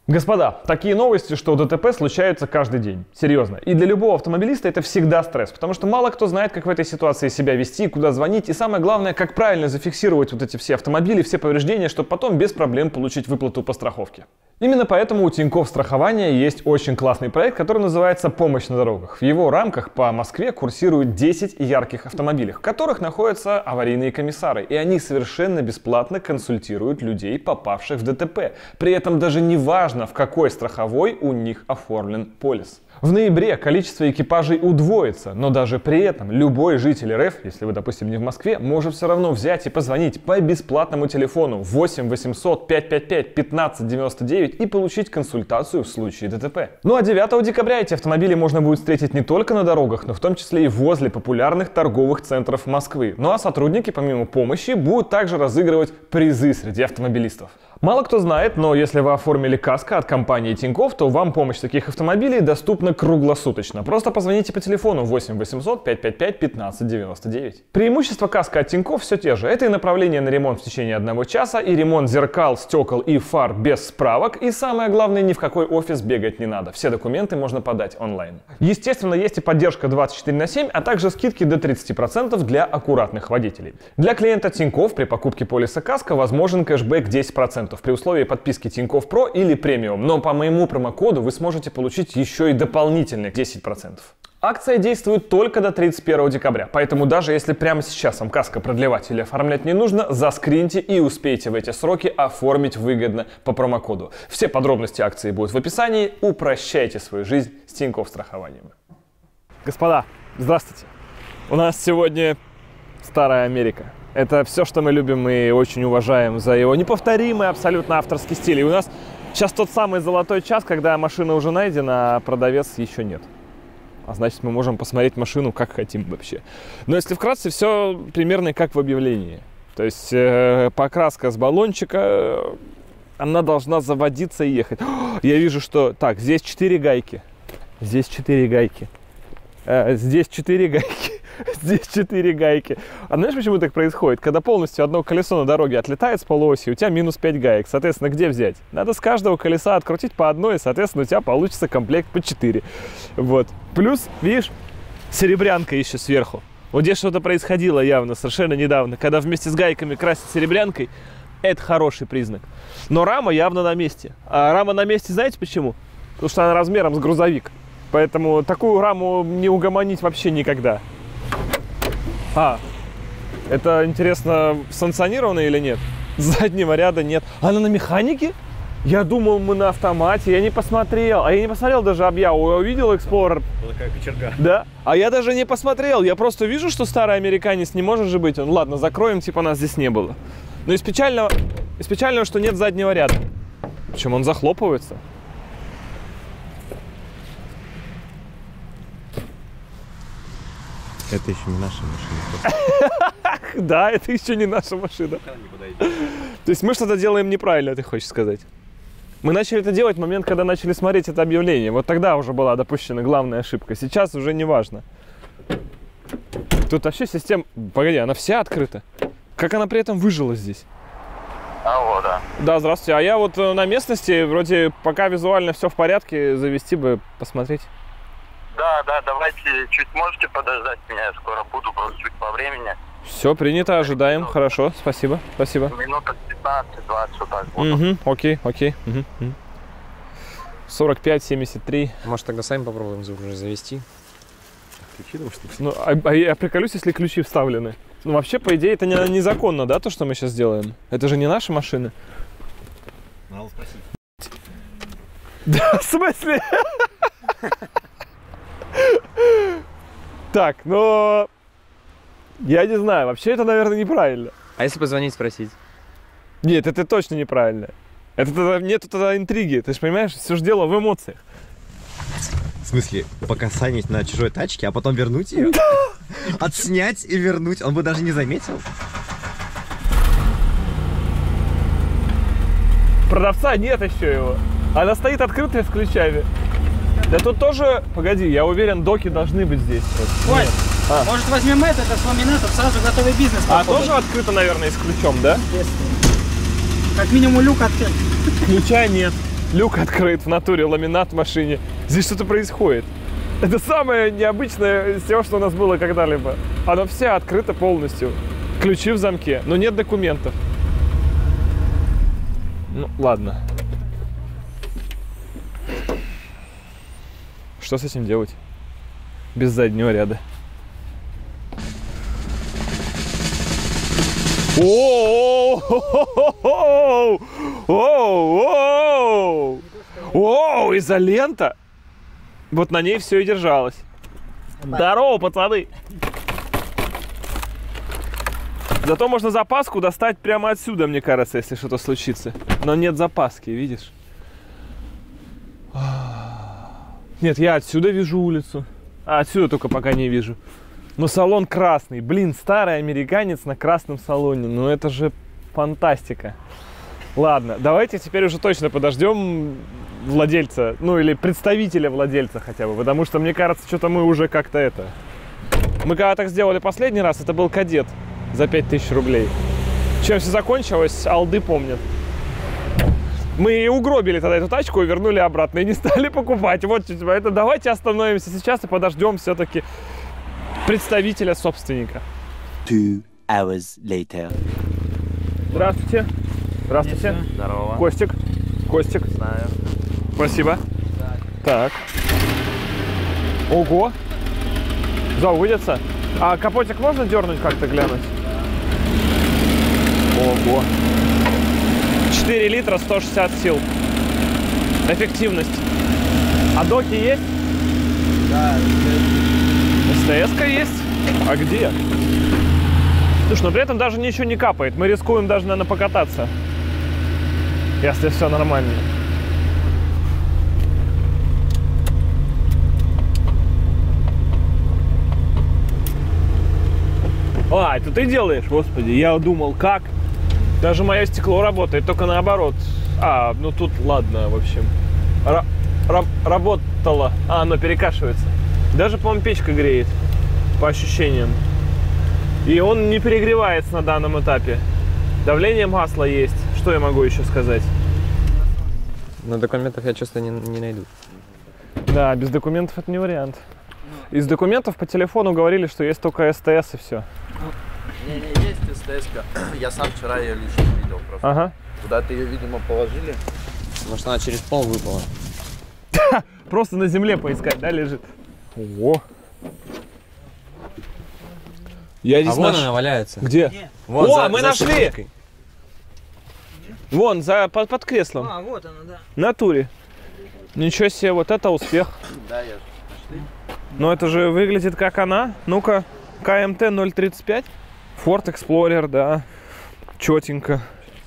Господа, такие новости, что ДТП случаются каждый день. Серьезно. И для любого автомобилиста это всегда стресс, потому что мало кто знает, как в этой ситуации себя вести, куда звонить, и самое главное, как правильно зафиксировать вот эти все автомобили, все повреждения, чтобы потом без проблем получить выплату по страховке. Именно поэтому у Тинькофф Страхования есть очень классный проект, который называется «Помощь на дорогах». В его рамках по Москве курсируют 10 ярких автомобилей, в которых находятся аварийные комиссары, и они совершенно бесплатно консультируют людей, попавших в ДТП. При этом даже не важно, в какой страховой у них оформлен полис. В ноябре количество экипажей удвоится, но даже при этом любой житель РФ, если вы, допустим, не в Москве, может все равно взять и позвонить по бесплатному телефону 8 800 555 1599 и получить консультацию в случае ДТП. Ну а 9 декабря эти автомобили можно будет встретить не только на дорогах, но в том числе и возле популярных торговых центров Москвы. Ну а сотрудники, помимо помощи, будут также разыгрывать призы среди автомобилистов. Мало кто знает, но если вы оформили каско от компании Тинькофф, то вам помощь таких автомобилей доступна круглосуточно. Просто позвоните по телефону 8 800 555 1599. Преимущества каско от Тинькофф все те же. Это и направление на ремонт в течение 1 часа, и ремонт зеркал, стекол и фар без справок. И самое главное, ни в какой офис бегать не надо. Все документы можно подать онлайн. Естественно, есть и поддержка 24/7, а также скидки до 30% для аккуратных водителей. Для клиента Тинькофф при покупке полиса каско возможен кэшбэк 10%. При условии подписки Тинькофф Про или премиум, но по моему промокоду вы сможете получить еще и дополнительных 10%. Акция действует только до 31 декабря, поэтому даже если прямо сейчас вам каско продлевать или оформлять не нужно, заскриньте и успейте в эти сроки оформить выгодно по промокоду. Все подробности акции будут в описании. Упрощайте свою жизнь с Тинькофф Страхованием. Господа, здравствуйте! У нас сегодня Старая Америка. Это все, что мы любим и очень уважаем за его неповторимый абсолютно авторский стиль. И у нас сейчас тот самый золотой час, когда машина уже найдена, а продавец еще нет. А значит, мы можем посмотреть машину как хотим вообще. Но если вкратце, все примерно как в объявлении. То есть покраска с баллончика, она должна заводиться и ехать. Я вижу, что... Так, здесь 4 гайки. Здесь 4 гайки. Здесь 4 гайки. Здесь 4 гайки. А знаешь, почему так происходит? Когда полностью одно колесо на дороге отлетает с полуоси, у тебя минус 5 гаек. Соответственно, где взять? Надо с каждого колеса открутить по одной, и, соответственно, у тебя получится комплект по 4. Вот. Плюс, видишь, серебрянка еще сверху. Вот здесь что-то происходило явно, совершенно недавно. Когда вместе с гайками красят серебрянкой, это хороший признак. Но рама явно на месте. А рама на месте знаете почему? Потому что она размером с грузовик. Поэтому такую раму не угомонить вообще никогда. Это, интересно, санкционировано или нет? Заднего ряда нет. Она на механике? Я думал, мы на автомате. Я не посмотрел. А я не посмотрел даже объяву. Я увидел Explorer. Такая кочерга. Да. А я даже не посмотрел. Я просто вижу, что старый американец не может же быть. Ладно, закроем, типа нас здесь не было. Но из печального, что нет заднего ряда. Причем он захлопывается. Это еще не наша машина. Да, это еще не наша машина. То есть мы что-то делаем неправильно, ты хочешь сказать? Мы начали это делать в момент, когда начали смотреть это объявление. Вот тогда уже была допущена главная ошибка. Сейчас уже не важно. Тут вообще система... Погоди, она вся открыта. Как она при этом выжила здесь? Алло, да. Да, здравствуйте. А я вот на местности, вроде пока визуально все в порядке, завести бы, посмотреть. Да, давайте чуть можете подождать меня, я скоро буду, просто чуть по времени. Все, принято, ожидаем. Хорошо, спасибо. Минуток 15-20, вот так буду. Угу, окей. 45-73. Может, тогда сами попробуем уже завести? Ключи, Ну, я приколюсь, если ключи вставлены. Ну, вообще, по идее, это незаконно, да, то, что мы сейчас делаем? Это же не наши машины. Надо спросить. Да, в смысле? Так, но... Я не знаю, вообще это, наверное, неправильно. А если позвонить, спросить? Нет, это точно неправильно. Это тогда, нету тогда интриги, ты же понимаешь, все же дело в эмоциях. В смысле, покасанить на чужой тачке, а потом вернуть ее? Да! Отснять и вернуть, он бы даже не заметил. Продавца нет еще его. Она стоит открытая с ключами. Да тут тоже, погоди, я уверен, доки должны быть здесь. Ой, может возьмем это с ламинатов, сразу готовый бизнес. А тоже открыто, наверное, с ключом, да? Естественно. Как минимум люк открыт. Ключа нет. Люк открыт, в натуре ламинат в машине. Здесь что-то происходит. Это самое необычное из всего, что у нас было когда-либо. Она вся открыта полностью. Ключи в замке, но нет документов. Ну, ладно. Что с этим делать? Без заднего ряда. Оу, изолента! Вот на ней все и держалось. Здорово, пацаны! Зато можно запаску достать прямо отсюда, мне кажется, если что-то случится. Но нет запаски, видишь? Нет, я отсюда вижу улицу. А отсюда только пока не вижу. Но салон красный. Блин, старый американец на красном салоне. Ну это же фантастика. Ладно, давайте теперь уже точно подождем владельца. Ну или представителя владельца хотя бы. Потому что мне кажется, что-то мы уже как-то это... Мы когда так сделали последний раз, это был Кадет за 5000 рублей. Чем все закончилось, алды помнят. Мы угробили тогда эту тачку и вернули обратно. И не стали покупать. Вот, это давайте остановимся сейчас и подождем все-таки представителя собственника. 2 hours later. Здравствуйте. Здравствуйте. Здорово. Костик. Костик. Знаю. Спасибо. Так. Ого. Заводится. А капотик можно дернуть как-то, глянуть? Ого. 4 литра, 160 сил. Эффективность. А доки есть? Да. СТС-ка есть? А где? Слушай, но при этом даже ничего не капает. Мы рискуем даже, наверное, покататься. Если все нормально. А, это ты делаешь? Господи, я думал, как? Даже мое стекло работает, только наоборот. А, ну тут ладно, в общем. Работало. А, оно перекашивается. Даже, по-моему, печка греет, по ощущениям. И он не перегревается на данном этапе. Давление масла есть. Что я могу еще сказать? Но документов я чувствую не найду. Да, без документов это не вариант. Из документов по телефону говорили, что есть только СТС и все. Не, есть СТС-ка. Я сам вчера ее лично видел просто. Ага. Куда-то ее, видимо, положили. Может, она через пол выпала. Просто на земле поискать, да, лежит? Ого. Я здесь вон она валяется. Где? Вон, О, мы нашли! щеколкой. Вон, под креслом. А, вот она, да. В натуре. Ничего себе, вот это успех. Да, я же. Но это же выглядит как она. Ну-ка, КМТ 035. Ford Explorer, да. Четенько.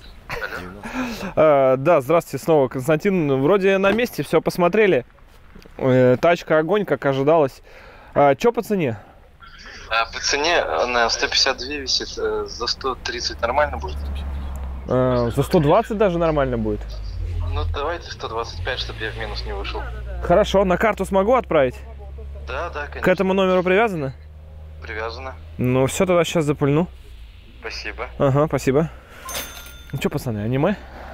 Да, здравствуйте снова, Константин. Вроде на месте, все посмотрели. Тачка огонь, как ожидалось. Че по цене? По цене она 152 висит, за 130 нормально будет? За 120 даже нормально будет. Ну давайте 125, чтобы я в минус не вышел. Хорошо, на карту смогу отправить? Да, конечно. К этому номеру привязано? Привязано. Ну все, тогда сейчас запульну. Спасибо. Ага, спасибо. Ну что, пацаны, аниме?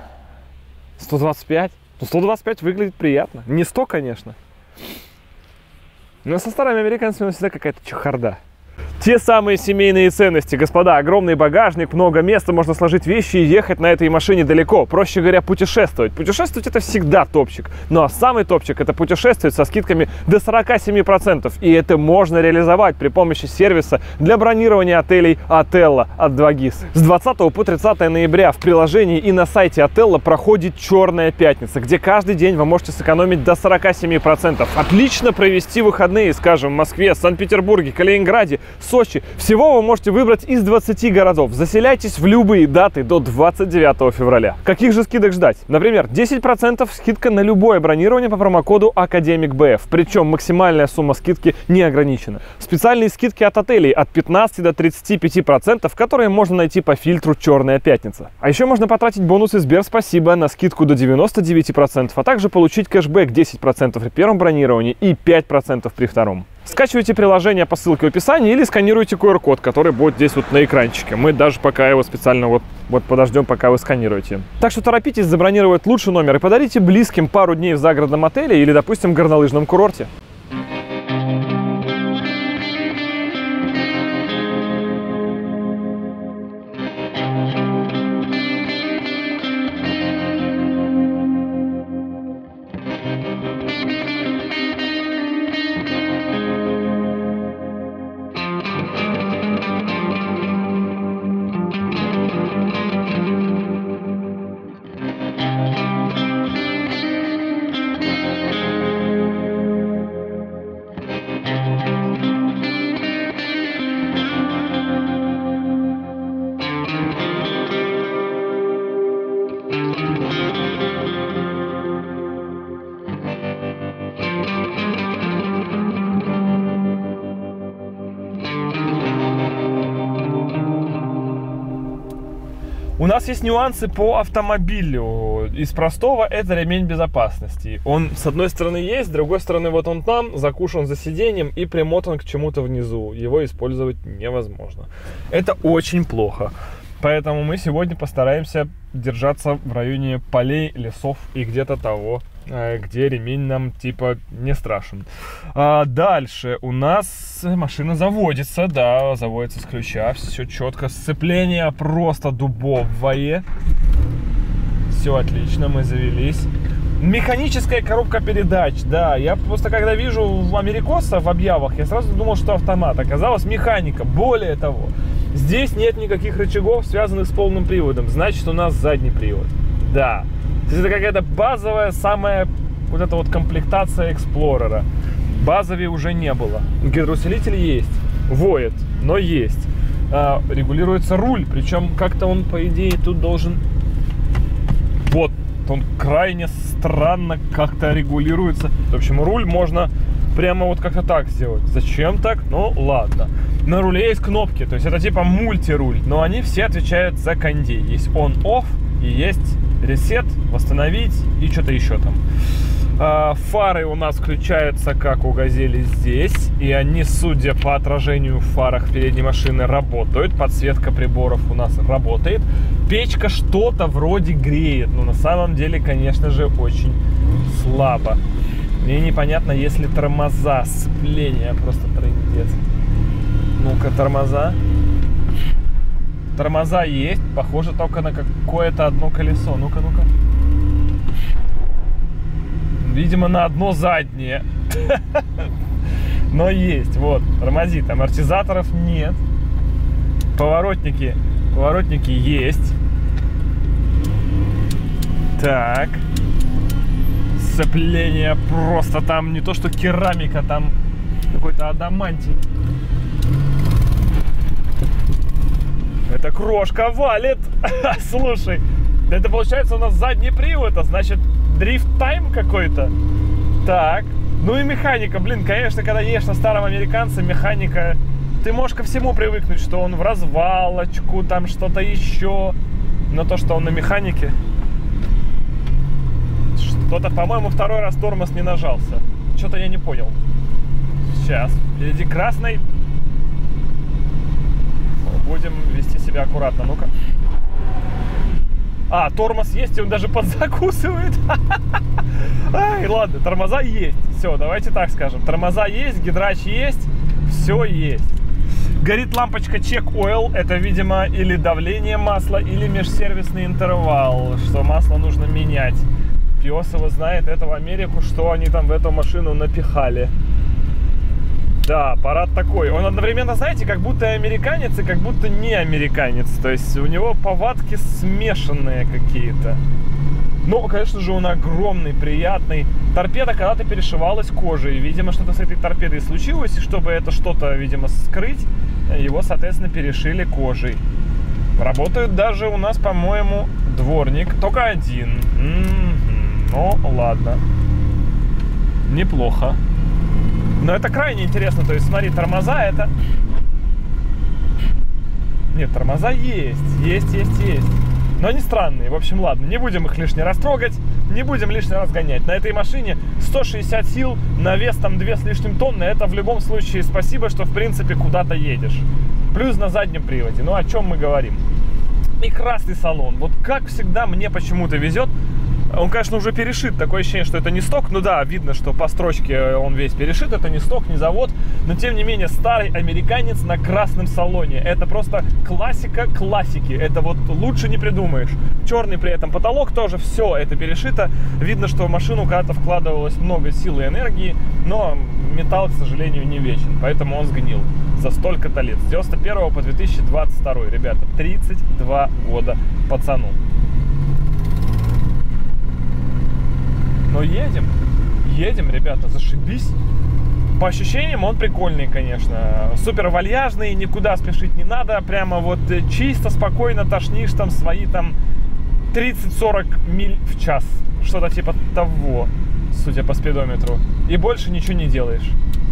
125? Ну 125 выглядит приятно. Не 100, конечно. Но со старыми американцами всегда какая-то чехарда. Те самые семейные ценности, господа. Огромный багажник, много места, можно сложить вещи и ехать на этой машине далеко. Проще говоря, путешествовать. Путешествовать это всегда топчик. Ну а самый топчик это путешествовать со скидками до 47%. И это можно реализовать при помощи сервиса для бронирования отелей Ателла от 2GIS. С 20 по 30 ноября в приложении и на сайте Ателла проходит Черная пятница, где каждый день вы можете сэкономить до 47%. Отлично провести выходные, скажем, в Москве, Санкт-Петербурге, Калининграде, Сочи. Всего вы можете выбрать из 20 городов. Заселяйтесь в любые даты до 29 февраля. Каких же скидок ждать? Например, 10% скидка на любое бронирование по промокоду Академик БФ. Причем максимальная сумма скидки не ограничена. Специальные скидки от отелей от 15 до 35%, которые можно найти по фильтру Черная пятница. А еще можно потратить бонусы Сбер Спасибо на скидку до 99%, а также получить кэшбэк 10% при первом бронировании и 5% при втором. Скачивайте приложение по ссылке в описании или сканируйте QR-код, который будет здесь вот на экранчике. Мы даже пока его специально вот подождем, пока вы сканируете. Так что торопитесь забронировать лучший номер и подарите близким пару дней в загородном отеле или, допустим, горнолыжном курорте. У нас есть нюансы по автомобилю. Из простого это ремень безопасности. Он с одной стороны есть, с другой стороны вот он там, закушан за сиденьем и примотан к чему-то внизу. Его использовать невозможно. Это очень плохо. Поэтому мы сегодня постараемся держаться в районе полей, лесов и где-то того, где ремень нам типа не страшен. Дальше у нас машина заводится, да, заводится с ключа, все четко, сцепление просто дубовое, все отлично, мы завелись. Механическая коробка передач, да, я просто когда вижу в Америкоса в объявах, я сразу думал, что автомат, оказалось механика. Более того, здесь нет никаких рычагов, связанных с полным приводом, значит у нас задний привод, да. То есть это какая-то базовая, самая вот эта вот комплектация Эксплорера. Базовей уже не было. Гидроусилитель есть, воет, но есть. Регулируется руль, причем как-то он, по идее, тут должен... Вот, он крайне странно как-то регулируется. В общем, руль можно прямо вот как-то так сделать. Зачем так? Ну, ладно. На руле есть кнопки, то есть это типа мультируль, но они все отвечают за кондей. Есть on-off и есть ресет, восстановить и что-то еще там. Фары у нас включаются, как у Газели здесь, и они, судя по отражению в фарах передней машины, работают. Подсветка приборов у нас работает. Печка что-то вроде греет, но на самом деле, конечно же, очень слабо. Мне непонятно, если тормоза, сцепление, просто трындец. Ну-ка, тормоза. Тормоза есть, похоже только на какое-то одно колесо. Ну-ка, ну-ка. Видимо, на одно заднее. Но есть, вот, тормозит. Амортизаторов нет. Поворотники есть. Так. Сцепление просто там не то что керамика, там какой-то адамантий. Это крошка валит. Слушай, это получается у нас задний привод, а значит дрифт-тайм какой-то. Так, ну и механика, блин, конечно, когда едешь на старом американце, механика, ты можешь ко всему привыкнуть, что он в развалочку, там что-то еще. Но то, что он на механике, что-то, по-моему, второй раз тормоз не нажался. Что-то я не понял. Сейчас, впереди красный. Будем вести себя аккуратно, ну-ка. Тормоз есть, и он даже подзакусывает. Ай, ладно, тормоза есть. Все, давайте так скажем. Тормоза есть, гидрач есть, все есть. Горит лампочка Check Oil. Это, видимо, или давление масла, или межсервисный интервал, что масло нужно менять. Пес его знает, это в Америку, что они там в эту машину напихали. Да, аппарат такой. Он одновременно, знаете, как будто американец и как будто не американец. То есть у него повадки смешанные какие-то. Но, конечно же, он огромный, приятный. Торпеда когда-то перешивалась кожей. Видимо, что-то с этой торпедой случилось. И чтобы это что-то, видимо, скрыть, его, соответственно, перешили кожей. Работает даже у нас, по-моему, дворник. Только один. Ну, ладно. Неплохо. Но это крайне интересно. То есть, смотри, тормоза это... Нет, тормоза есть. Есть. Но они странные. В общем, ладно, не будем их лишний раз трогать. не будем лишний раз гонять. На этой машине 160 сил, на вес там 2 с лишним тонны. Это в любом случае спасибо, что в принципе куда-то едешь. Плюс на заднем приводе. Ну о чем мы говорим? И красный салон. Вот как всегда мне почему-то везет. Он, конечно, уже перешит. Такое ощущение, что это не сток. Ну да, видно, что по строчке он весь перешит. Это не сток, не завод. Но, тем не менее, старый американец на красном салоне. Это просто классика классики. Это вот лучше не придумаешь. Черный при этом потолок тоже. Все это перешито. Видно, что в машину когда-то вкладывалось много сил и энергии. Но металл, к сожалению, не вечен. Поэтому он сгнил за столько-то лет. С 91 по 2022. Ребята, 32 года пацану. Но едем, ребята, зашибись. По ощущениям он прикольный, конечно. Супер вальяжный, никуда спешить не надо. Прямо вот чисто, спокойно тошнишь там свои там 30-40 миль в час. Что-то типа того, судя по спидометру. И больше ничего не делаешь.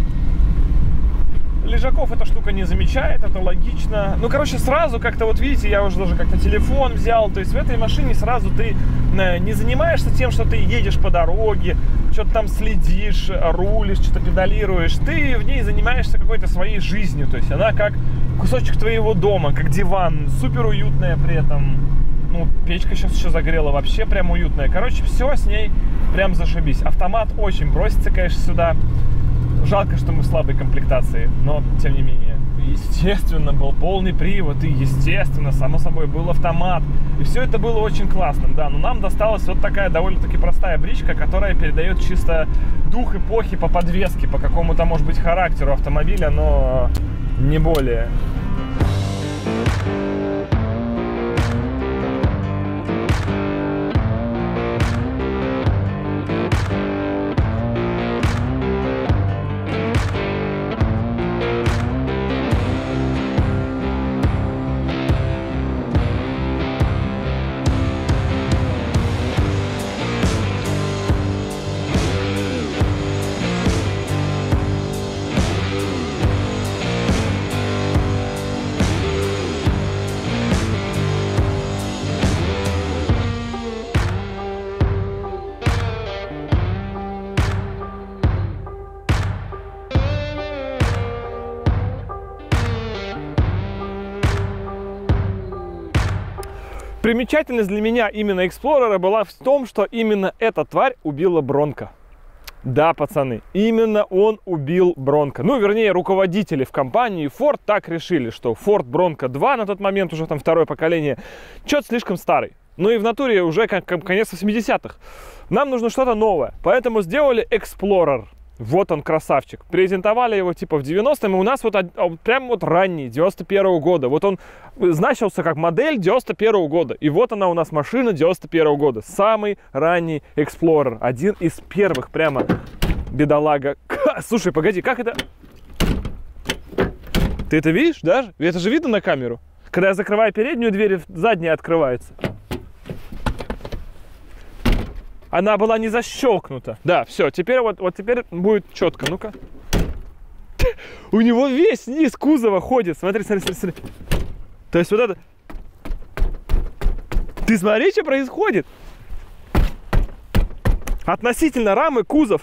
Лежаков эта штука не замечает, это логично. Ну, короче, сразу как-то, вот видите, я уже даже как-то телефон взял. То есть в этой машине сразу ты не занимаешься тем, что ты едешь по дороге, что-то там следишь, рулишь, что-то педалируешь. Ты в ней занимаешься какой-то своей жизнью. То есть она как кусочек твоего дома, как диван, супер уютная при этом. Ну, печка сейчас еще загрела, вообще прям уютная. Короче, все с ней прям зашибись. Автомат очень просится, конечно, сюда. Жалко, что мы в слабой комплектации, но тем не менее. Естественно, был полный привод, и естественно, само собой, был автомат. И все это было очень классным, да. Но нам досталась вот такая довольно-таки простая бричка, которая передает чисто дух эпохи по подвеске, по какому-то, может быть, характеру автомобиля, но не более. Примечательность для меня именно Эксплорера была в том, что именно эта тварь убила Бронко. Да, пацаны, именно он убил Бронко. Ну, вернее, руководители в компании Ford так решили, что Ford Bronco 2 на тот момент, уже там второе поколение, что-то слишком старый. Ну и в натуре уже конец 80-х. Нам нужно что-то новое, поэтому сделали Explorer. Вот он, красавчик. Презентовали его типа в 90-м, и у нас вот прям вот ранний, 91-го года. Вот он значился как модель 91-го года. И вот она у нас машина 91-го года. Самый ранний Explorer. Один из первых прямо, бедолага. Слушай, погоди, как это... Ты это видишь даже? Это же видно на камеру. Когда я закрываю переднюю дверь, задняя открывается. Она была не защелкнута. Да, все, теперь вот теперь будет четко. Ну-ка. У него весь низ кузова ходит. Смотри. То есть вот это... Ты смотри, что происходит. Относительно рамы кузов.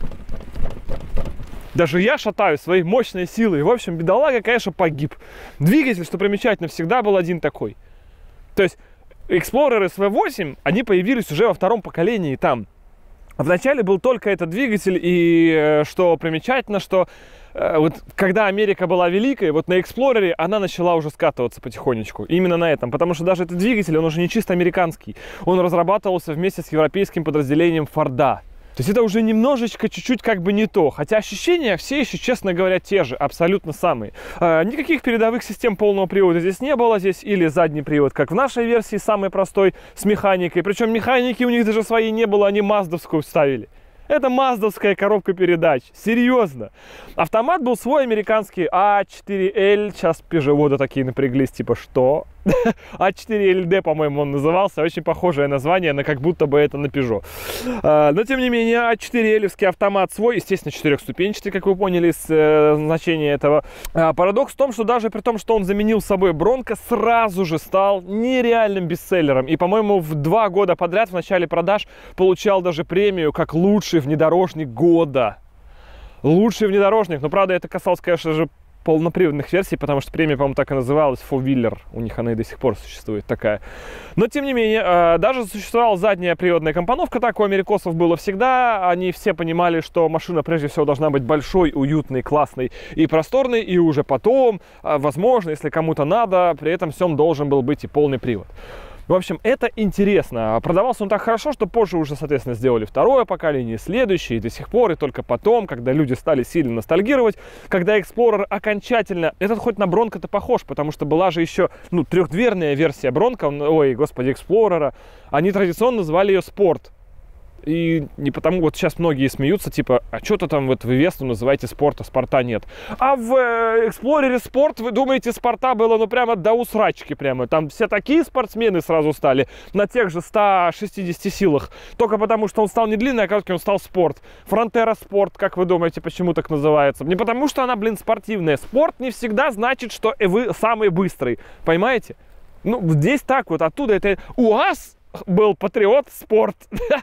Даже я шатаю своей мощной силой. В общем, бедолага, конечно, погиб. Двигатель, что примечательно, всегда был один такой. То есть... Explorer SV8, они появились уже во втором поколении там. Вначале был только этот двигатель, и что примечательно, что вот когда Америка была великой, вот на Explorer она начала уже скатываться потихонечку. Именно на этом, потому что даже этот двигатель, он уже не чисто американский. Он разрабатывался вместе с европейским подразделением Форда. То есть это уже немножечко, чуть-чуть как бы не то. Хотя ощущения все еще, честно говоря, те же, абсолютно самые. Никаких передовых систем полного привода здесь не было. Здесь или задний привод, как в нашей версии, самый простой, с механикой. Причем механики у них даже своей не было, они маздовскую вставили. Это маздовская коробка передач. Серьезно. Автомат был свой американский А4L. Сейчас пежеводы такие напряглись, типа что? А4 LD, по-моему, он назывался. Очень похожее название на как будто бы это на Peugeot. Но, тем не менее, А4L-евский автомат свой, естественно, 4-ступенчатый, как вы поняли с значения этого. Парадокс в том, что даже при том, что он заменил собой Бронко, сразу же стал нереальным бестселлером. И, по-моему, в 2 года подряд в начале продаж получал даже премию как лучший внедорожник года. Лучший внедорожник. Но, правда, это касалось, конечно же, полноприводных версий, потому что премия, по-моему, так и называлась, Four-Wheeler. У них она и до сих пор существует такая. Но, тем не менее, даже существовала задняя приводная компоновка, так у америкосов было всегда. Они все понимали, что машина, прежде всего, должна быть большой, уютной, классной и просторной, и уже потом, возможно, если кому-то надо, при этом всем должен был быть и полный привод. В общем, это интересно. Продавался он так хорошо, что позже уже, соответственно, сделали второе поколение, следующее, и до сих пор, и только потом, когда люди стали сильно ностальгировать, когда Explorer окончательно... Этот хоть на Бронко-то похож, потому что была же еще, ну, 3-дверная версия Бронко, ой, господи, Explorer. Они традиционно звали ее Спорт. И не потому, вот сейчас многие смеются, типа, а что-то там вот вы Весту называете спорт, а спорта нет. А в Эксплорере спорт, вы думаете, спорта было, ну, прямо до усрачки прямо. Там все такие спортсмены сразу стали на тех же 160 силах. Только потому, что он стал не длинный, а короткий, он стал спорт. Фронтера спорт, как вы думаете, почему так называется? Не потому, что она, блин, спортивная. Спорт не всегда значит, что вы самый быстрый. Понимаете? Ну, здесь так вот, оттуда это УАЗ был Патриот спорт.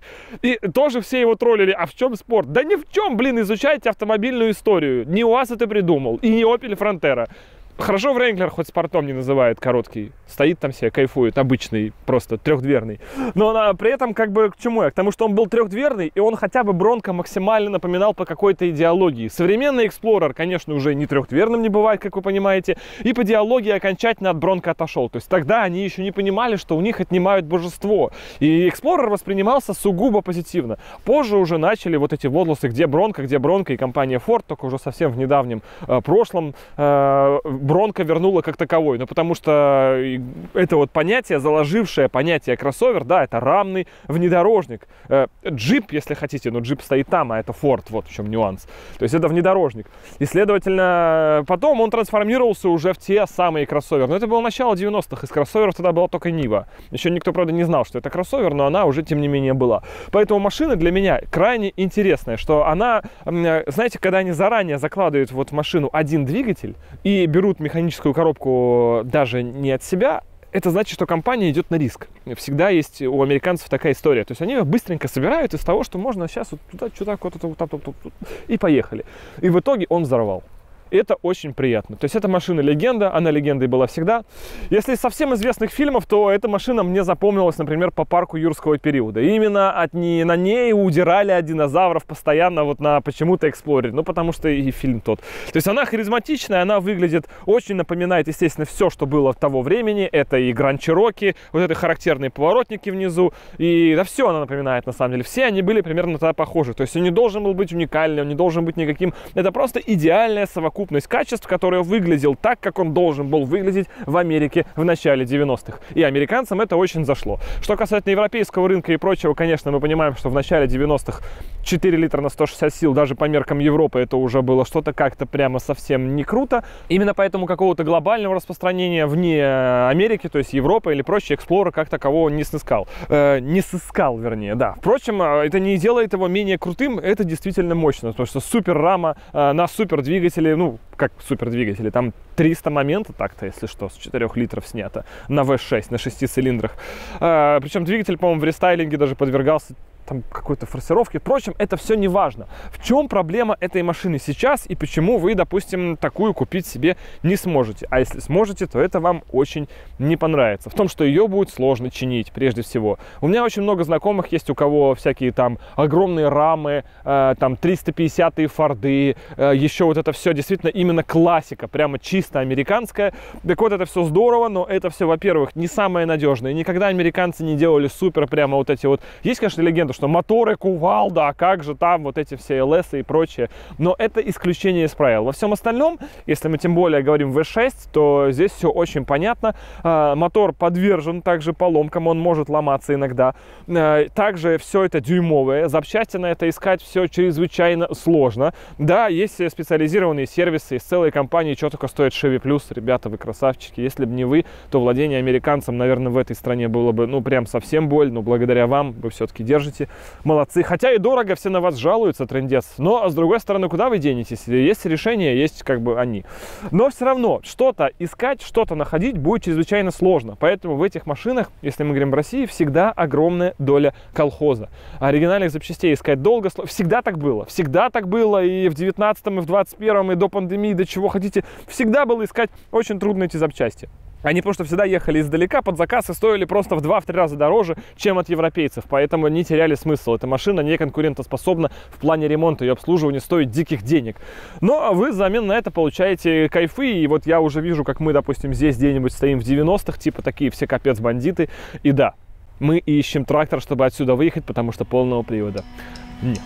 И тоже все его троллили. А в чем спорт? Да ни в чем, блин, изучайте автомобильную историю. Не УАЗ это придумал. И не Opel Frontera. Хорошо, Wrangler хоть спортом не называет короткий. Стоит там себе, кайфует, обычный, просто 3-дверный. Но при этом, как бы, к чему я? К тому, что он был 3-дверный, и он хотя бы Бронко максимально напоминал по какой-то идеологии. Современный Explorer, конечно, уже не 3-дверным не бывает, как вы понимаете, и по идеологии окончательно от Бронко отошел. То есть тогда они еще не понимали, что у них отнимают божество. И Explorer воспринимался сугубо позитивно. Позже уже начали вот эти возгласы, где Бронко, и компания Ford, только уже совсем в недавнем прошлом Бронко вернула как таковой, ну потому что это вот понятие, заложившее понятие кроссовер, да, это рамный внедорожник. Джип, если хотите, но джип стоит там, а это Ford, вот в чем нюанс. То есть это внедорожник. И, следовательно, потом он трансформировался уже в те самые кроссоверы. Но это было начало 90-х, из кроссоверов тогда была только Нива. Еще никто, правда, не знал, что это кроссовер, но она уже, тем не менее, была. Поэтому машина для меня крайне интересная, что она, знаете, когда они заранее закладывают вот в машину один двигатель и берут механическую коробку даже не от себя, это значит, что компания идет на риск. Всегда есть у американцев такая история. То есть они быстренько собирают из того, что можно сейчас вот туда, сюда, и поехали. И в итоге он взорвал. Это очень приятно. То есть эта машина легенда, она легендой была всегда. Если из совсем известных фильмов, то эта машина мне запомнилась, например, по парку юрского периода. И именно на ней удирали от динозавров постоянно вот на почему-то Explorer. Ну, потому что и фильм тот. То есть она харизматичная, она выглядит, очень напоминает, естественно, все, что было того времени. Это и Grand Cherokee, вот это характерные поворотники внизу. И да, все она напоминает, на самом деле. Все они были примерно тогда похожи. То есть он не должен был быть уникальным, он не должен быть никаким. Это просто идеальная совокупность качеств, который выглядел так, как он должен был выглядеть в Америке в начале 90-х. И американцам это очень зашло. Что касательно европейского рынка и прочего, конечно, мы понимаем, что в начале 90-х 4 литра на 160 сил, даже по меркам Европы, это уже было что-то как-то прямо совсем не круто. Именно поэтому какого-то глобального распространения вне Америки, то есть Европы или прочее, Explorer как такового не сыскал. Не сыскал, вернее, да. Впрочем, это не делает его менее крутым, это действительно мощно, потому что супер рама на супер двигателе, ну, как супер двигатели, там 300 моментов, так-то, если что, с 4 литров снято, на V6, на 6 цилиндрах. Причем двигатель, по-моему, в рестайлинге даже подвергался там какой-то форсировки. Впрочем, это все не важно. В чем проблема этой машины сейчас и почему вы, допустим, такую купить себе не сможете? А если сможете, то это вам очень не понравится. В том, что ее будет сложно чинить, прежде всего. У меня очень много знакомых есть, у кого всякие там огромные рамы, там 350-е Форды, еще вот это все действительно именно классика, прямо чисто американская. Так вот, это все здорово, но это все, во-первых, не самое надежное. Никогда американцы не делали супер прямо вот эти вот... Есть, конечно, легенда, что моторы кувалда, а как же там вот эти все ЛС и прочее. Но это исключение из правил. Во всем остальном, если мы тем более говорим V6, то здесь все очень понятно. Мотор подвержен также поломкам, он может ломаться иногда. Также все это дюймовое. Запчасти на это искать все чрезвычайно сложно. Да, есть специализированные сервисы из целой компании, что только стоит Chevy Plus. Ребята, вы красавчики. Если бы не вы, то владение американцем, наверное, в этой стране было бы, ну, прям совсем боль. Но благодаря вам вы все-таки держите. Молодцы. Хотя и дорого, все на вас жалуются, трындец. Но, с другой стороны, куда вы денетесь? Есть решения, есть как бы они. Но все равно, что-то искать, что-то находить будет чрезвычайно сложно. Поэтому в этих машинах, если мы говорим в России, всегда огромная доля колхоза. Оригинальных запчастей искать долго, всегда так было. Всегда так было и в 19-м, и в 21-м, и до пандемии, до чего хотите. Всегда было искать очень трудно эти запчасти. Они просто всегда ехали издалека под заказ и стоили просто в 2-3 раза дороже, чем от европейцев. Поэтому не теряли смысл. Эта машина не конкурентоспособна в плане ремонта. Ее обслуживание стоит диких денег. Но вы взамен на это получаете кайфы. И вот я уже вижу, как мы, допустим, здесь где-нибудь стоим в 90-х. Типа такие все капец бандиты. И да, мы ищем трактор, чтобы отсюда выехать, потому что полного привода нет.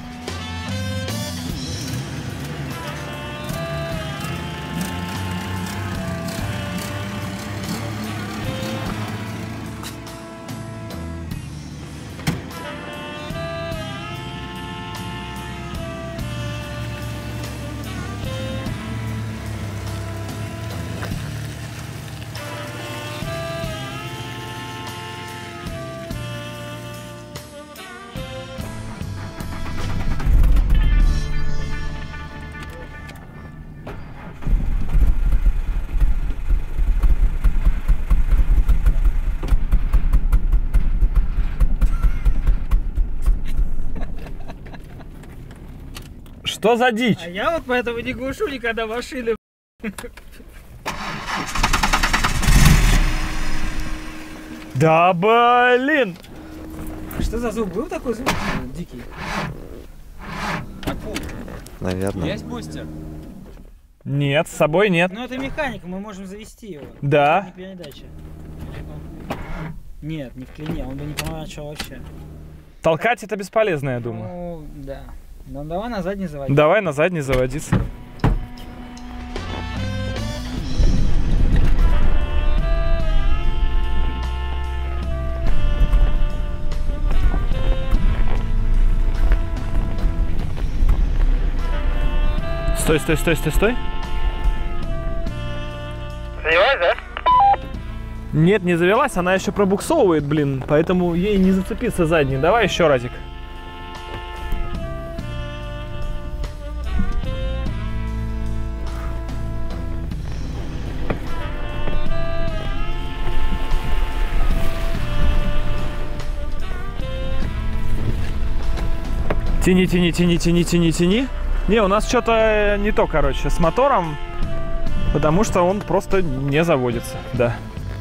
Что за дичь? А я вот поэтому не глушу никогда машины. Да блин! Что за звук? Был такой звук дикий? Наверное. Есть бустер? Нет, с собой нет. Ну это механика, мы можем завести его. Да. Не передача. Нет, не в клине, он бы не помочил вообще. Толкать это бесполезно, я думаю. Ну, да. Ну давай на задний заводить. Давай на задний заводиться. Стой, стой, стой, стой, стой. Завелась, да? Нет, не завелась, она еще пробуксовывает, блин, поэтому ей не зацепиться задней. Давай еще разик. Тяни, тяни, тяни, тяни, тяни, тяни. Не, у нас что-то не то, короче, с мотором, потому что он просто не заводится, да.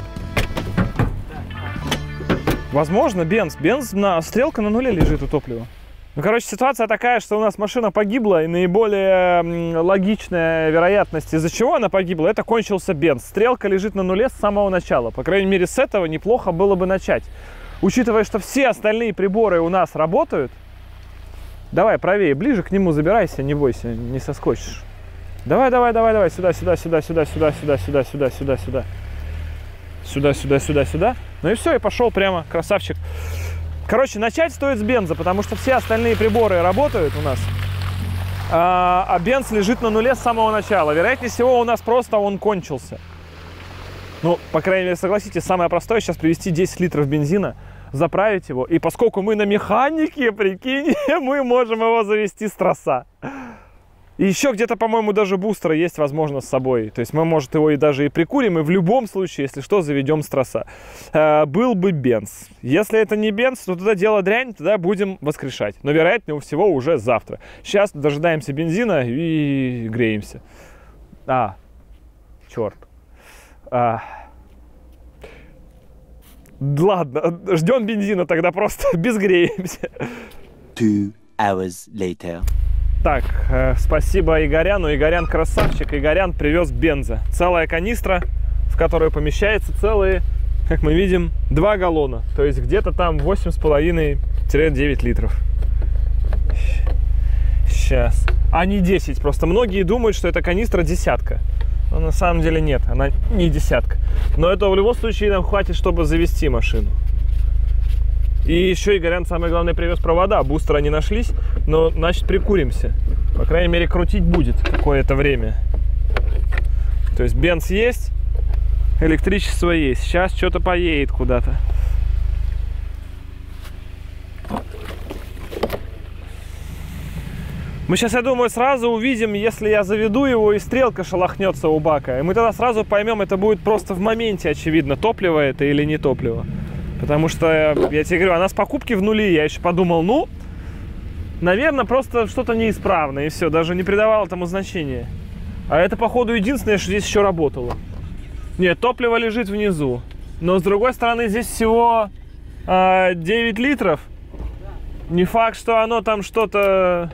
Возможно, бенз. Стрелка на нуле лежит у топлива. Ну, короче, ситуация такая, что у нас машина погибла, и наиболее логичная вероятность, из-за чего она погибла, это кончился бенз. Стрелка лежит на нуле с самого начала. По крайней мере, с этого неплохо было бы начать. Учитывая, что все остальные приборы у нас работают. Давай, правее, ближе к нему забирайся, не бойся, не соскочишь. Давай, давай, давай, давай, сюда, сюда, сюда, сюда, сюда, сюда, сюда, сюда, сюда, сюда. Сюда, сюда, сюда, сюда. Ну и все, и пошел прямо, красавчик. Короче, начать стоит с бенза, потому что все остальные приборы работают у нас. А бенз лежит на нуле с самого начала. Вероятнее всего, у нас просто он кончился. Ну, по крайней мере, согласитесь, самое простое сейчас привезти 10 литров бензина, заправить его. И поскольку мы на механике, прикинь, мы можем его завести с тросса. И еще где-то, по-моему, даже бустер есть, возможно, с собой. То есть мы, может, его и даже и прикурим, и в любом случае, если что, заведем с тросса. Был бы бенз. Если это не бенз, то тогда дело дрянь, тогда будем воскрешать. Но, вероятнее всего, уже завтра. Сейчас дожидаемся бензина и греемся. Черт. Ладно, ждем бензина тогда просто, безгреемся. 2 hours later. Так, спасибо Игоряну. Игорян красавчик. Игорян привез бенза. Целая канистра, в которую помещается целые, как мы видим, 2 галлона. То есть где-то там 8,5 9 литров. Сейчас. А не 10. Просто многие думают, что это канистра десятка. Но на самом деле нет, она не десятка. Но это в любом случае нам хватит, чтобы завести машину. И еще Игорян, самое главное, привез провода. Бустера не нашлись, но значит прикуримся. По крайней мере, крутить будет какое-то время. То есть бенз есть, электричество есть. Сейчас что-то поедет куда-то. Мы сейчас, я думаю, сразу увидим, если я заведу его и стрелка шелохнется у бака. И мы тогда сразу поймем, это будет просто в моменте очевидно, топливо это или не топливо. Потому что, я тебе говорю, она с покупки в нули. Я еще подумал, ну, наверное, просто что-то неисправно. И все, даже не придавал этому значения. А это, походу, единственное, что здесь еще работало. Нет, топливо лежит внизу. Но, с другой стороны, здесь всего 9 литров. Не факт, что оно там что-то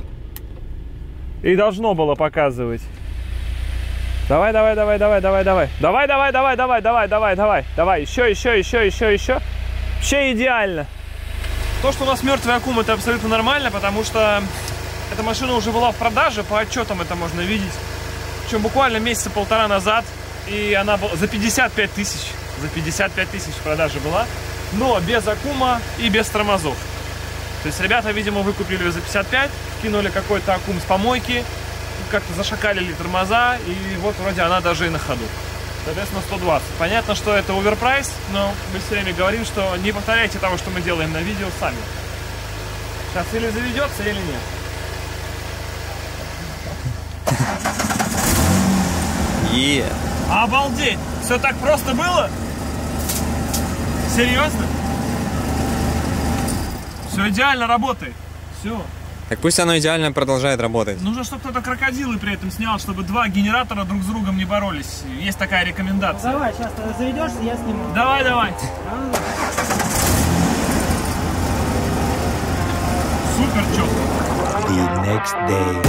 и должно было показывать. Давай, давай, давай, давай, давай, давай. Давай, давай, давай, давай, давай, давай, давай. Давай, еще, еще, еще, еще, еще. Вообще идеально. То, что у нас мертвый аккум, это абсолютно нормально, потому что эта машина уже была в продаже, по отчетам это можно видеть. Причем буквально месяца полтора назад, и она была за 55 тысяч. За 55 тысяч в продаже была, но без аккума и без тормозов. То есть ребята, видимо, выкупили ее за 55, кинули какой-то аккум с помойки, как-то зашакалили тормоза, и вот вроде она даже и на ходу. Соответственно, 120. Понятно, что это оверпрайс, но мы все время говорим, что не повторяйте того, что мы делаем на видео сами. Сейчас или заведется, или нет. Обалдеть! Все так просто было? Серьезно? Все идеально работает. Все. Так пусть оно идеально продолжает работать. Нужно, чтобы кто-то крокодилы при этом снял, чтобы два генератора друг с другом не боролись. Есть такая рекомендация. Давай, сейчас ты заведешься, я сниму. Давай, давай. Супер четко. The next day.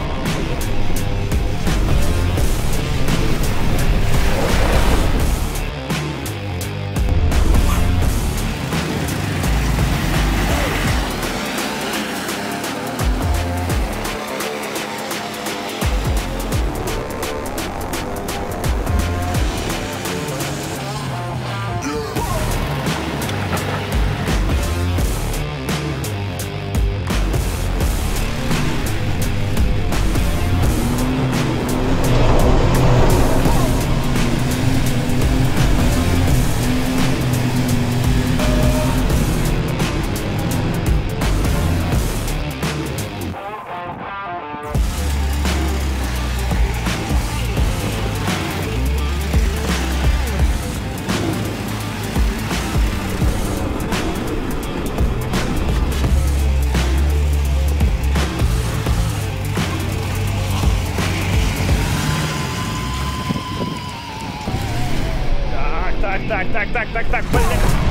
Так, блин.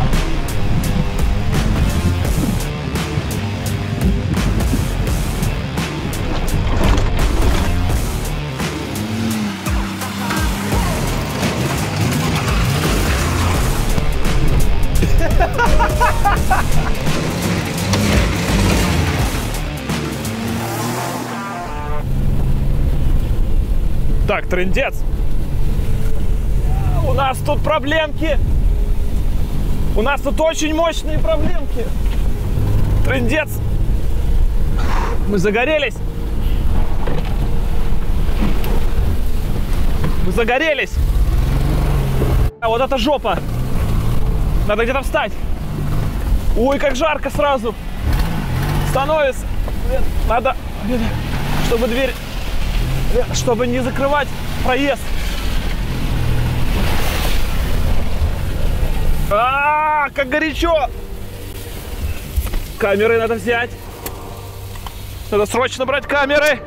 Так, трындец. У нас тут проблемки. У нас тут очень мощные проблемки. Трындец. Мы загорелись. Мы загорелись. А вот это жопа. Надо где-то встать. Ой, как жарко сразу становится. Надо, чтобы дверь, чтобы не закрывать проезд. Как горячо! Камеры надо взять. Надо срочно брать камеры.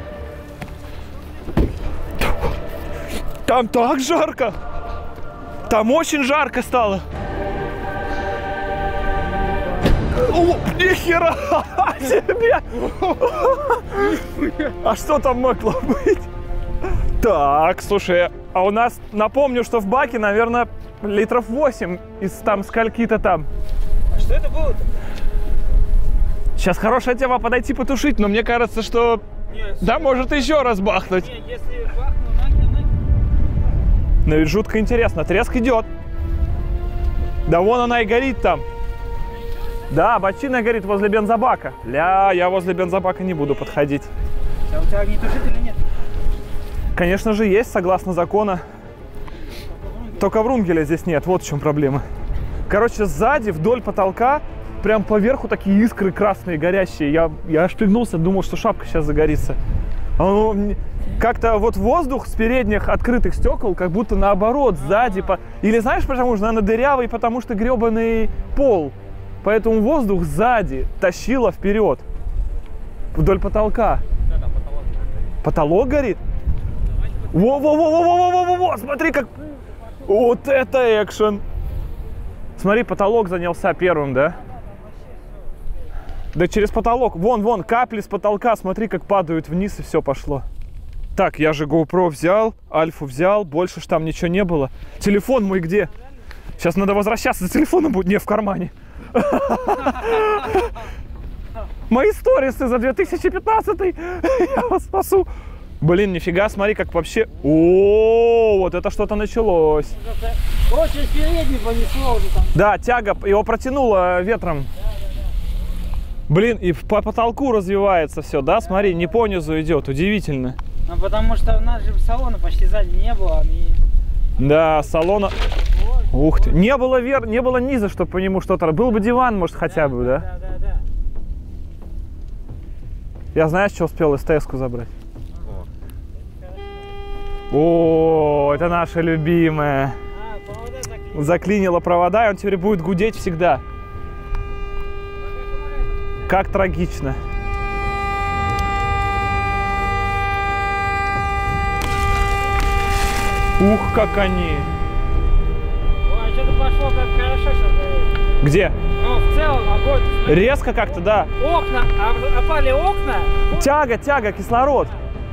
Там так жарко. Там очень жарко стало. О, нихера себе! А что там могло быть? Так, слушай, а у нас, напомню, что в баке, наверное, литров 8 из там скольки-то там. А что это было-то? Сейчас хорошая тема подойти потушить, но мне кажется, что... Да, может еще раз бахнуть. Не, если бахну, Но ведь жутко интересно. Треск идет. Да вон она и горит там. Да, бочина горит возле бензобака. Ля, я возле бензобака не буду подходить. А у тебя огнетушителя нет? Конечно же есть, согласно закону. Только врунгеля здесь нет, вот в чем проблема. Короче, сзади, вдоль потолка, прям поверху такие искры красные, горящие. Я аж пригнулся, думал, что шапка сейчас загорится. Как-то вот воздух с передних открытых стекол, как будто наоборот, сзади. Или знаешь, потому что она дырявый, потому что гребаный пол. Поэтому воздух сзади тащило вперед. Вдоль потолка. Потолок горит? Во-во-во-во-во-во-во-во! Смотри, как... Вот это экшен! Смотри, потолок занялся первым, да? Да через потолок. Вон, капли с потолка. Смотри, как падают вниз, и все пошло. Так, я же GoPro взял, Альфу взял. Больше ж там ничего не было. Телефон мой где? Сейчас надо возвращаться. За телефоном будет не в кармане. Мои сторисы за 2015. Я вас спасу. Блин, нифига, смотри, как вообще... О, вот это что-то началось. Очень передний понесло уже там. Да, тяга, его протянуло ветром. Блин, и по потолку развивается все, да? Смотри, не по низу идет, удивительно. Ну, потому что у нас же салона почти сзади не было. Да, салона... Ух ты. Не было низа, чтобы по нему что-то... Был бы диван, может, хотя бы, да? Да. Я, знаешь, что успел СТС-ку забрать? О, это наша любимая. Заклинило провода, и он теперь будет гудеть всегда. Как трагично. Ух, как они. Ой, что-то пошло, как хорошо сейчас горит. Где? Ну, в целом огонь. Резко как-то, да. Окна, опали окна. Тяга, кислород.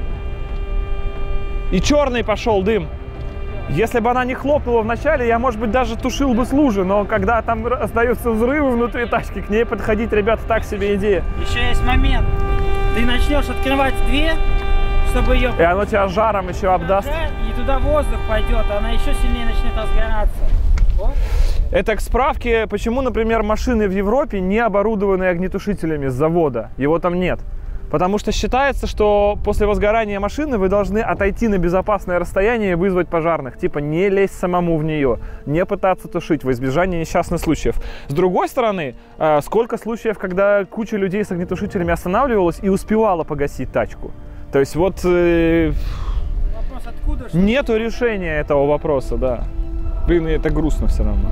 И черный пошел дым. Если бы она не хлопнула вначале, я, может быть, даже тушил бы с лужи. Но когда там остаются взрывы внутри тачки, к ней подходить, ребята, так себе идея. Еще есть момент. Ты начнешь открывать дверь, чтобы ее... И оно тебя жаром еще обдаст. И туда воздух пойдет, она еще сильнее начнет разгораться. Вот. Это к справке, почему, например, машины в Европе не оборудованы огнетушителями с завода. Его там нет. Потому что считается, что после возгорания машины вы должны отойти на безопасное расстояние и вызвать пожарных. Типа не лезть самому в нее, не пытаться тушить во избежание несчастных случаев. С другой стороны, сколько случаев, когда куча людей с огнетушителями останавливалась и успевала погасить тачку. То есть вот Вопрос, откуда, нету решения этого вопроса, да. Блин, и это грустно все равно.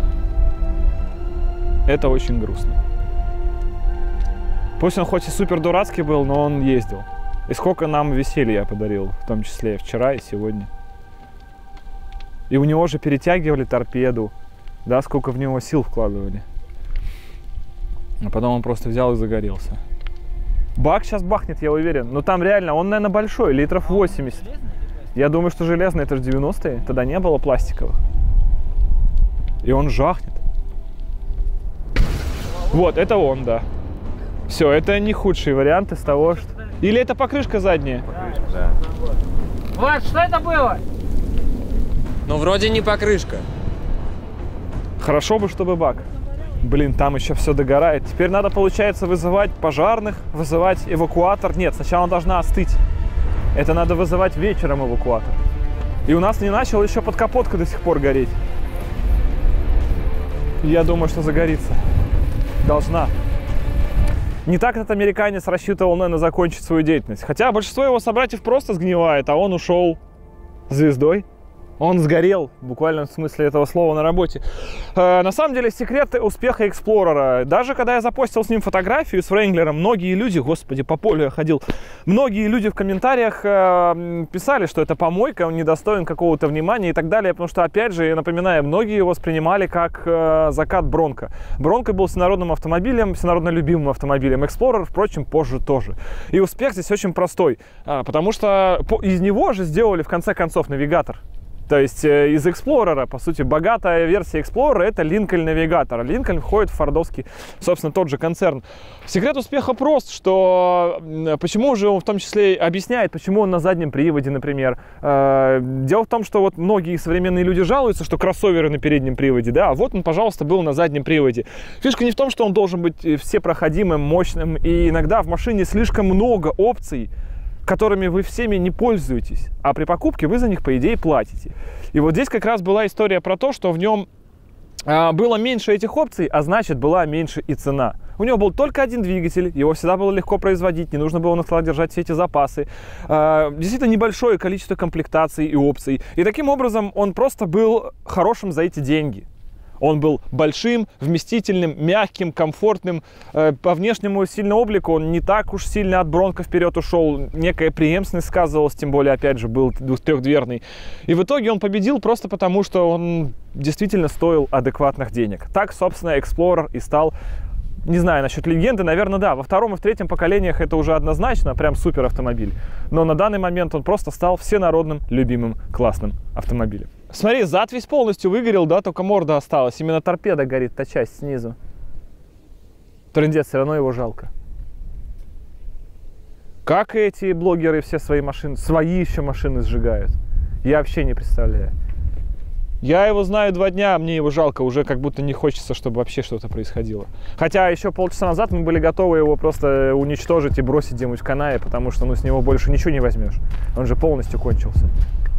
Это очень грустно. Пусть он хоть и супер дурацкий был, но он ездил. И сколько нам веселья подарил, в том числе и вчера, и сегодня. И у него же перетягивали торпеду, да, сколько в него сил вкладывали. А потом он просто взял и загорелся. Бак сейчас бахнет, я уверен. Но там реально, он, наверное, большой, литров 80. Я думаю, что железный, это же 90-е, тогда не было пластиковых. И он жахнет. Вот, это он, да. Все, это не худший вариант из того, что... Или это покрышка задняя? Покрышка, да. Влад, что это было? Ну, вроде не покрышка. Хорошо бы, чтобы бак. Блин, там еще все догорает. Теперь надо, получается, вызывать пожарных, вызывать эвакуатор. Нет, сначала она должна остыть. Это надо вызывать вечером эвакуатор. И у нас не начал еще подкапотка до сих пор гореть. Я думаю, что загорится. Должна. Не так этот американец рассчитывал, наверное, закончить свою деятельность. Хотя большинство его собратьев просто сгнивает, а он ушел звездой. Он сгорел, в буквальном смысле этого слова, на работе. На самом деле, секрет успеха Эксплорера. Даже когда я запостил с ним фотографию с Wrangler'ом, многие люди, господи, по полю я ходил, многие люди в комментариях писали, что это помойка, он недостоин какого-то внимания и так далее. Потому что, опять же, я напоминаю, многие его воспринимали как закат Бронко. Бронко был всенародным автомобилем, всенародно любимым автомобилем. Explorer, впрочем, позже тоже. И успех здесь очень простой, потому что из него же сделали, в конце концов, навигатор. То есть из Explorer, по сути, богатая версия Explorer — это Lincoln Navigator. Lincoln входит в фордовский, собственно, тот же концерн. Секрет успеха прост, что почему же он в том числе объясняет, почему он на заднем приводе, например. Дело в том, что вот многие современные люди жалуются, что кроссоверы на переднем приводе, да, а вот он, пожалуйста, был на заднем приводе. Фишка не в том, что он должен быть всепроходимым, мощным, и иногда в машине слишком много опций, которыми вы всеми не пользуетесь, а при покупке вы за них, по идее, платите. И вот здесь как раз была история про то, что в нем было меньше этих опций, а значит, была меньше и цена. У него был только один двигатель, его всегда было легко производить, не нужно было на складе держать все эти запасы. Действительно небольшое количество комплектаций и опций. И таким образом он просто был хорошим за эти деньги. Он был большим, вместительным, мягким, комфортным. По внешнему сильному облику он не так уж сильно от Бронко вперед ушел. Некая преемственность сказывалась, тем более, опять же, был трехдверный. И в итоге он победил просто потому, что он действительно стоил адекватных денег. Так, собственно, Explorer и стал, не знаю, насчет легенды, наверное, да. Во втором и в третьем поколениях это уже однозначно прям супер автомобиль. Но на данный момент он просто стал всенародным, любимым, классным автомобилем. Смотри, зад весь полностью выгорел, да, только морда осталась. Именно торпеда горит, та часть снизу. Трындец, все равно его жалко. Как эти блогеры все свои машины, свои еще машины сжигают? Я вообще не представляю. Я его знаю 2 дня, мне его жалко, уже как будто не хочется, чтобы вообще что-то происходило. Хотя еще полчаса назад мы были готовы его просто уничтожить и бросить где-нибудь в канаве, потому что, ну, с него больше ничего не возьмешь. Он же полностью кончился.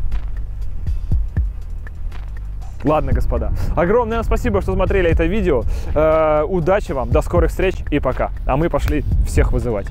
Ладно, господа, огромное спасибо, что смотрели это видео. Удачи вам, до скорых встреч и пока. А мы пошли всех вызывать.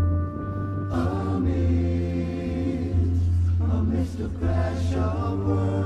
Crash your world.